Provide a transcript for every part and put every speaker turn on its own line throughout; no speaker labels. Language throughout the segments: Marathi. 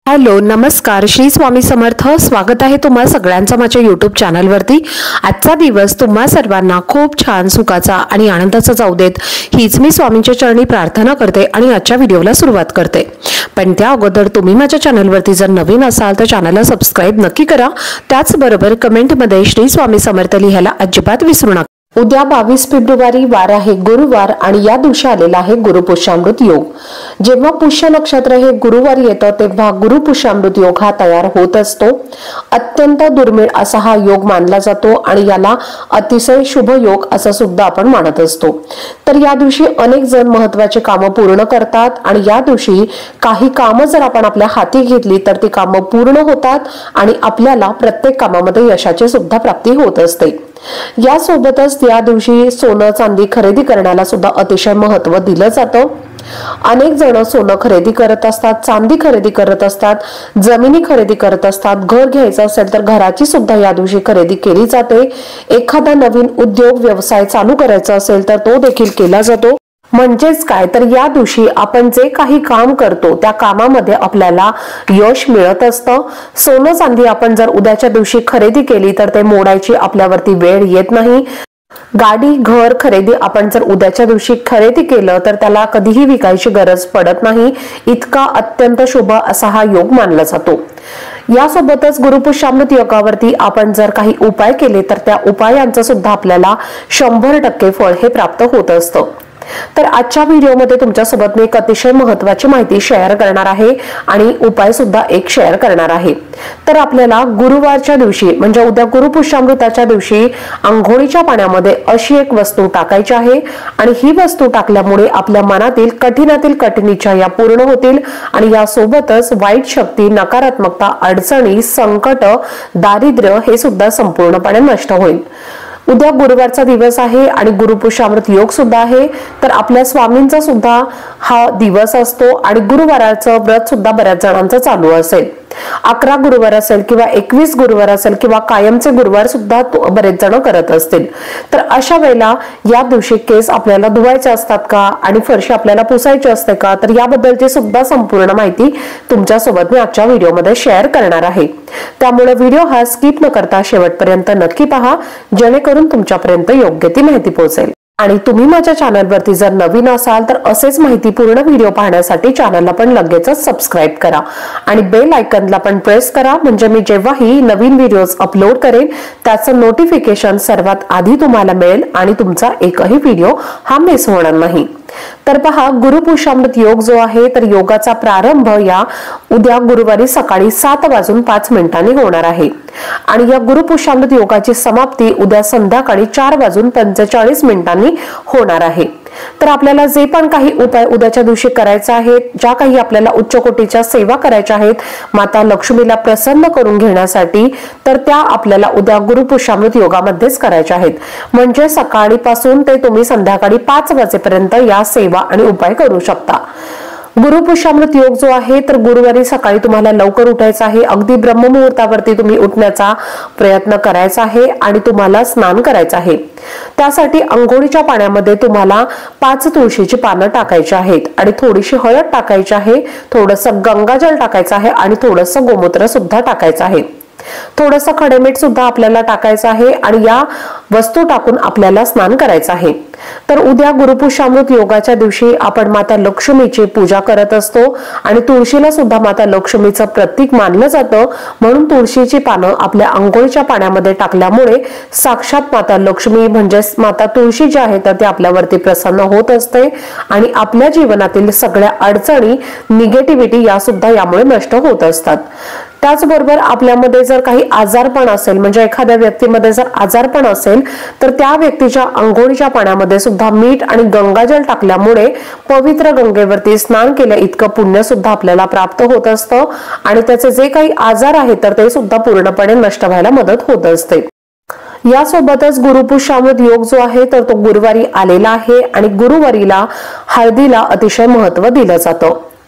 हॅलो नमस्कार श्री स्वामी समर्थ। स्वागत आहे तुम्हा सगळ्यांचं माझ्या YouTube चॅनलवरती। आजचा दिवस तुम्हा सर्वांना खूप छान सुखाचा आणि आनंदाचा जाऊ देत हीच मी स्वामींच्या चरणी प्रार्थना करते आणि आजच्या व्हिडिओला सुरुवात करते। पण त्या अगोदर तुम्ही माझ्या चॅनलवरती जर नवीन असाल तर चॅनलला सबस्क्राइब नक्की करा। त्याचबरोबर कमेंटमध्ये श्री स्वामी समर्थ लिहायला अजिबात विसरू नका। उद्या 22 फेब्रुवारी वार आहे गुरुवार आणि या दिवशी आलेला आहे गुरुपुष्यामृत योग। जेव्हा पुष्य नक्षत्र हे गुरुवार येतं तेव्हा गुरुपुष्यामृत योग हा तयार होत असतो। अत्यंत दुर्मिळ असा हा योग मानला जातो आणि याला अतिशय शुभ योग असं सुद्धा आपण मानत असतो। तर या दिवशी अनेक जण महत्त्वाची कामं पूर्ण करतात आणि या दिवशी काही कामं जर आपण आपल्या हाती घेतली तर ती कामं पूर्ण होतात आणि आपल्याला प्रत्येक कामामध्ये यशाची सुद्धा प्राप्ती होत असते। यासोबतच या दिवशी सोनं चांदी खरेदी करण्याला सुद्धा अतिशय महत्त्व दिलं जातं। अनेक जण सोनं खरेदी करत असतात, चांदी खरेदी करत असतात, जमिनी खरेदी करत असतात। घर घ्यायचं असेल तर घराची सुद्धा या दिवशी खरेदी केली जाते। एखादा नवीन उद्योग व्यवसाय चालू करायचा असेल तर तो देखील केला जातो। म्हणजेच काय तर या दिवशी आपण जे काही काम करतो त्या कामामध्ये आपल्याला यश मिळत असतं। सोनं चांदी आपण जर उद्याच्या दिवशी खरेदी केली तर ते मोडायची आपल्यावरती वेळ येत नाही। गाडी घर खरेदी आपण जर उद्याच्या दिवशी खरेदी केलं तर त्याला कधीही विकायची गरज पडत नाही। इतका अत्यंत शुभ असा हा योग मानला जातो। यासोबतच गुरुपुष्यामृत योगावरती आपण जर काही उपाय केले तर त्या उपायांचं सुद्धा आपल्याला 100% फळ हे प्राप्त होत असतं। तर आजच्या व्हिडिओमध्ये तुमच्यासोबत मी एक अतिशय महत्त्वाची माहिती शेअर करणार आहे आणि उपाय सुद्धा एक शेअर करणार आहे। तर आपल्याला गुरुवारच्या दिवशी म्हणजे उद्या गुरुपुष्यामृताच्या दिवशी अंघोळीच्या पाण्यामध्ये अशी एक वस्तू टाकायची आहे आणि ही वस्तू टाकल्यामुळे आपल्या मनातील कठीणातील कठीण इच्छा या पूर्ण होतील आणि यासोबतच वाईट शक्ती, नकारात्मकता, अडचणी, संकट, दारिद्र्य हे सुद्धा संपूर्णपणे नष्ट होईल। उद्या गुरुवारचा दिवस आहे आणि गुरुपुष्यामृत योग सुद्धा आहे। तर आपल्या स्वामींचा सुद्धा हा दिवस असतो आणि गुरुवाराचं व्रत सुद्धा बऱ्याच जणांचं चालू असेल। 11 गुरुवार असेल किंवा 21 गुरुवार असेल किंवा कायमचे गुरुवार सुद्धा बरेच जण करत असतील। तर अशा वेळेला या दिवशी केस आपल्याला धुवायचे असतात का आणि फरशी आपल्याला पुसायची असते का तर याबद्दलची सुद्धा संपूर्ण माहिती तुमच्यासोबत मी आजच्या व्हिडिओमध्ये शेअर करणार आहे। त्यामुळे व्हिडिओ हा स्किप न करता शेवटपर्यंत नक्की पहा जेणेकरून तुमच्यापर्यंत योग्य ती माहिती पोहोचेल। आणि तुम्ही माझ्या चॅनलवरती जर नवीन असाल तर असेच माहितीपूर्ण व्हिडिओ पाहण्यासाठी चॅनलला पण लगेचच सबस्क्राइब करा आणि बेल आयकॉनला पण प्रेस करा म्हणजे मी जेव्हाही नवीन व्हिडिओज अपलोड करेन त्याचं नोटिफिकेशन सर्वात आधी तुम्हाला मिळेल आणि तुमचा एकही व्हिडिओ हा मिस होणार नाही। तर पहा गुरुपुष्यामृत योग जो आहे तर योगाचा प्रारंभ या उद्या गुरुवारी सकाळी 7:05 होणार आहे आणि या गुरुपुष्यामृत योगाची समाप्ती उद्या संध्याकाळी 4:45 होणार आहे। तर आपल्याला जे पण काही उपाय उद्याच्या दिवशी करायचे आहेत, ज्या काही आपल्याला उच्च कोटीच्या सेवा करायच्या आहेत माता लक्ष्मीला प्रसन्न करून घेण्यासाठी तर त्या आपल्याला उद्या गुरुपुष्यामृत योगामध्येच करायच्या आहेत। म्हणजे सकाळीपासून ते तुम्ही संध्याकाळी 5 वाजेपर्यंत या सेवा आणि उपाय करू शकता। गुरुपुष्यामृत योग जो आहे तर गुरुवारी सकाळी तुम्हाला लवकर उठायचं आहे। अगदी ब्रह्ममुहूर्तावरती तुम्ही उठण्याचा प्रयत्न करायचा आहे आणि तुम्हाला स्नान करायचं आहे। त्यासाठी अंघोळीच्या पाण्यामध्ये तुम्हाला 5 तुळशीची पानं टाकायची आहेत आणि थोडीशी हळद टाकायची आहे, थोडंसं गंगाजल टाकायचं आहे आणि थोडंसं गोमूत्र सुद्धा टाकायचं आहे। थोडंसं खडेमीठ सुद्धा आपल्याला टाकायचं आहे आणि या वस्तू टाकून आपल्याला स्नान करायचं आहे। तर उद्या गुरुपुष्यामृत योगाच्या दिवशी आपण माता लक्ष्मीची पूजा करत असतो आणि तुळशीला सुद्धा माता लक्ष्मीचं प्रतीक मानलं जातं म्हणून तुळशीची पानं आपल्या अंघोळीच्या पाण्यामध्ये टाकल्यामुळे साक्षात माता लक्ष्मी म्हणजे माता तुळशी जी आहे तर ती आपल्यावरती प्रसन्न होत असते आणि आपल्या जीवनातील सगळ्या अडचणी, निगेटिव्हिटी या सुद्धा यामुळे नष्ट होत असतात। त्याचबरोबर आपल्यामध्ये जर काही आजारपण असेल म्हणजे एखाद्या व्यक्तीमध्ये जर आजारपण असेल तर त्या व्यक्तीच्या अंघोळीच्या पाण्यामध्ये सुद्धा मीठ आणि गंगाजल टाकल्यामुळे पवित्र गंगेवरती स्नान केल्या इतकं पुण्य सुद्धा आपल्याला प्राप्त होत असतं आणि त्याचे जे काही आजार आहेत तर ते सुद्धा पूर्णपणे नष्ट व्हायला मदत होत असते। यासोबतच गुरुपुष्यामृत योग जो आहे तर तो गुरुवारी आलेला आहे आणि गुरुवारीला हळदीला अतिशय महत्त्व दिलं जातं।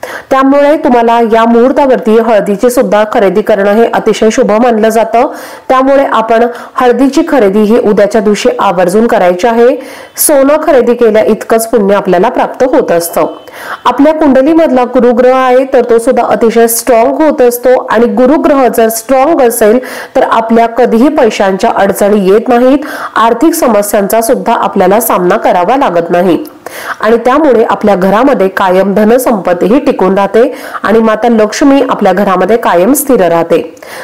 त्यामुळे तुम्हाला या मुहूर्तावरती हळदीची सुद्धा खरेदी करणं हे अतिशय शुभ मानलं जातं। त्यामुळे आपण हळदीची खरेदी ही उद्याच्या दिवशी आवर्जून करायची आहे। सोनं खरेदी केल्या इतकंच पुण्य आपल्याला प्राप्त होत असतं। आपल्या कुंडलीमधला गुरुग्रह आहे तर तो सुद्धा अतिशय स्ट्रॉंग होत असतो आणि गुरुग्रह जर स्ट्रॉंग असेल तर आपल्या कधीही पैशांच्या अडचणी येत नाहीत, आर्थिक समस्यांचा सुद्धा आपल्याला सामना करावा लागत नाही आणि त्यामुळे आपल्या घरामध्ये कायम धनसंपत्ती टिकून राहते आणि माता लक्ष्मी आपल्या घरामध्ये कायम स्थिर राहते।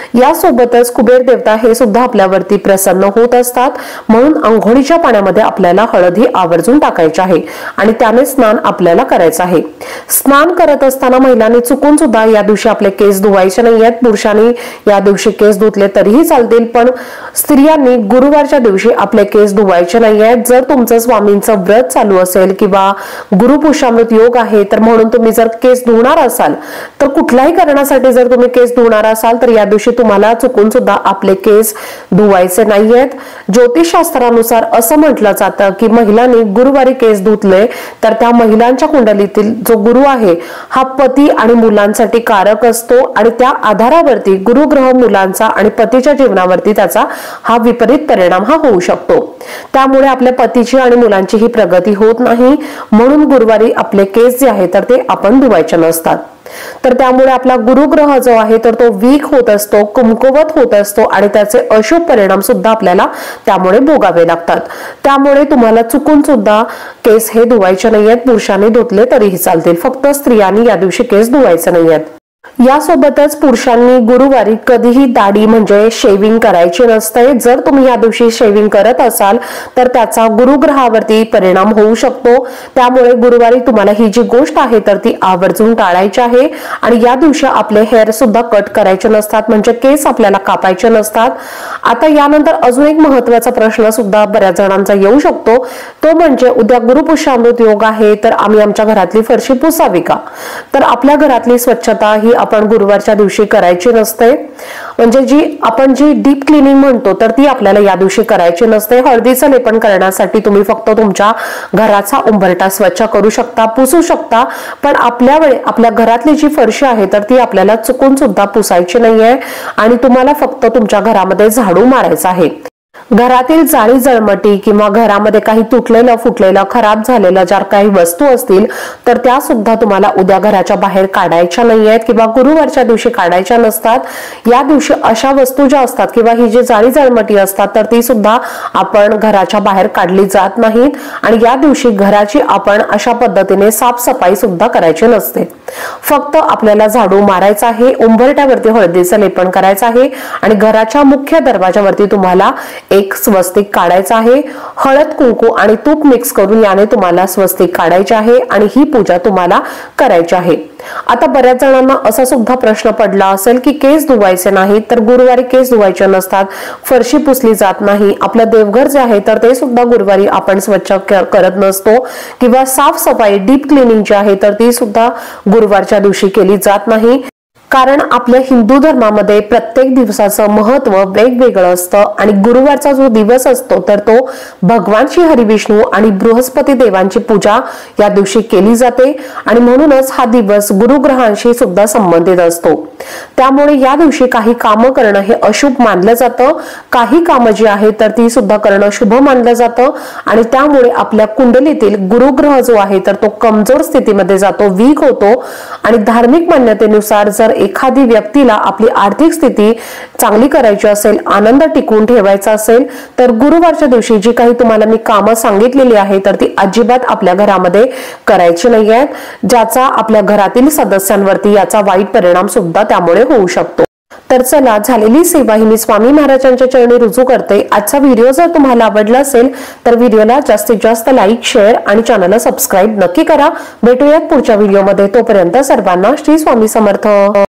यासोबतच कुबेर देवता हे सुद्धा आपल्यावरती प्रसन्न होत असतात, म्हणून अंघोळीच्या पाण्यामध्ये आपल्याला हळद ही आवर्जून टाकायची आहे आणि त्याने स्नान आपल्याला करायचं आहे। स्नान करत असताना महिलांनी चुकून सुद्धा या दिवशी आपले केस धुवायचे नाहीयेत। पुरुषांनी या दिवशी केस धुतले तरीही चालतील, पण स्त्रियांनी गुरुवारच्या दिवशी आपले केस धुवायचे नाहीयेत। जर तुमचं स्वामींचं व्रत चालू असेल किंवा गुरुपुष्यामृत योग आहे तर म्हणून तुम्ही जर केस धुणार असाल तर कुठल्याही कारणासाठी जर तुम्ही केस धुणार असाल तर या दिवशी तुम्हाला चुकून सुद्धा आपले केस धुवायचे नाहीयेत। ज्योतिषशास्त्रानुसार असं म्हटलं जातं की महिलांनी गुरुवारी केस धुतले तर त्या महिलांच्या कुंडलीतील जो गुरु आहे हा पती आणि मुलांसाठी कारक असतो आणि त्या आधारावरती गुरुग्रह मुलांचा आणि पतीच्या जीवनावरती त्याचा हा विपरीत परिणाम हा होऊ शकतो। त्यामुळे आपल्या पतीची आणि मुलांची ही प्रगती होत नाही, म्हणून गुरुवारी आपले केस जे आहे तर ते आपण धुवायचे नसतात। तर त्यामुळे आपला गुरुग्रह जो आहे तर तो वीक होत असतो, कमकुवत होत असतो आणि त्याचे अशुभ परिणाम सुद्धा आपल्याला त्यामुळे भोगावे लागतात। त्यामुळे तुम्हाला चुकून सुद्धा केस हे धुवायचे नाहीयेत। पुरुषांनी धुतले तरीही चालतील, फक्त स्त्रियांनी या दिवशी केस धुवायचे नाहीयेत। यासोबतच पुरुषांनी गुरुवारी कधीही दाढी म्हणजे शेविंग करायची नसते। जर तुम्ही या दिवशी शेविंग करत असाल तर त्याचा गुरुग्रहावरती परिणाम होऊ शकतो। त्यामुळे गुरुवारी तुम्हाला ही जी गोष्ट आहे तर ती आवर्जून टाळायची आहे आणि या दिवशी आपले हेअर सुद्धा कट करायचे नसतात, म्हणजे केस आपल्याला कापायचे नसतात। आता यानंतर अजून एक महत्त्वाचा प्रश्न सुद्धा बऱ्याच जणांचा येऊ शकतो, तो म्हणजे उद्या गुरुपुष्यामृत योग आहे तर आम्ही आमच्या घरातली फरशी पुसावी का? तर आपल्या घरातली स्वच्छता ही आपण गुरुवारच्या दिवशी करायची नसते, म्हणजे जी डीप क्लिनिंग म्हणतो तर ती आपल्याला या दिवशी करायची नसते। हळदीचं लेपन करण्यासाठी तुम्ही फक्त तुमच्या घराचा उंबरठा स्वच्छ करू शकता, पुसू शकता, पण आपल्या घरातली जी फरशी आहे तर ती आपल्याला चुकून सुद्धा पुसायची नाहीये आणि तुम्हाला फक्त तुमच्या घरामध्ये झाडू मारायचा आहे। घरातील जाळी जळमटी किंवा घरामध्ये काही तुटलेलं फुटलेलं खराब झालेलं ज्या काही वस्तू असतील तर त्या सुद्धा तुम्हाला उद्या घराच्या बाहेर काढायच्या नाहीयेत किंवा गुरुवारच्या दिवशी काढायच्या नसतात। या दिवशी अशा वस्तू ज्या असतात किंवा ही जी जाळी जळमटी असतात तर ती सुद्धा आपण घराच्या बाहेर काढली जात नाहीत आणि या दिवशी घराची आपण अशा पद्धतीने साफसफाई सुद्धा करायची नसते। फक्त आपल्याला झाडू मारायचा आहे, उंबरठ्यावरती हळदीचं लेपन करायचं आहे आणि घराच्या मुख्य दरवाजावरती तुम्हाला एक स्वस्तिक काढायचा आहे। हळद कुंकू आणि तूप मिक्स करून याने तुम्हाला स्वस्तिक काढायचे आहे आणि ही पूजा तुम्हाला करायची आहे। आता बऱ्याच जणांना असा सुद्धा प्रश्न पडला असेल की केस धुवायचे नाही तर गुरुवारी केस धुवायचे नसतात, फरशी पुसली जात नाही, आपलं देवघर जे आहे तर ते सुद्धा गुरुवारी आपण स्वच्छ करत नसतो किंवा साफसफाई डीप क्लिनिंग जी आहे तर ती सुद्धा गुरुवारच्या दिवशी केली जात नाही। कारण आपल्या हिंदू धर्मामध्ये प्रत्येक दिवसाचं महत्व वेगवेगळं असतं आणि गुरुवारचा जो दिवस असतो तर तो भगवान श्री हरिविष्णू आणि बृहस्पती देवांची पूजा या दिवशी केली जाते आणि म्हणूनच हा दिवस गुरुग्रहांशी सुद्धा संबंधित असतो। त्यामुळे या दिवशी काही कामं करणं हे अशुभ मानलं जातं, काही कामं जी आहेत तर ती सुद्धा करणं शुभ मानलं जातं आणि त्यामुळे आपल्या कुंडलीतील गुरुग्रह जो आहे तर तो कमजोर स्थितीमध्ये जातो, वीक होतो आणि धार्मिक मान्यतेनुसार जर एखादी व्यक्तीला आपली आर्थिक स्थिती चांगली करायची असेल, आनंद टिकवून ठेवायचा असेल तर गुरुवारच्या दिवशी जी काही तुम्हाला मी कामं सांगितलेली आहे तर ती अजिबात आपल्या घरामध्ये करायची नाहीयेत, ज्याचा आपल्या घरातील सदस्यांवरती याचा वाईट परिणाम सुद्धा त्यामुळे होऊ शकतो। तर चला, झालेली सेवा ही मी स्वामी महाराजांच्या चरणी रुजू करते। आजचा व्हिडिओ जर तुम्हाला आवडला असेल तर व्हिडिओला जास्तीत जास्त लाईक, शेअर आणि चॅनलला सबस्क्राईब नक्की करा। भेटूयात पुढच्या व्हिडिओमध्ये, तोपर्यंत सर्वांना श्री स्वामी समर्थ।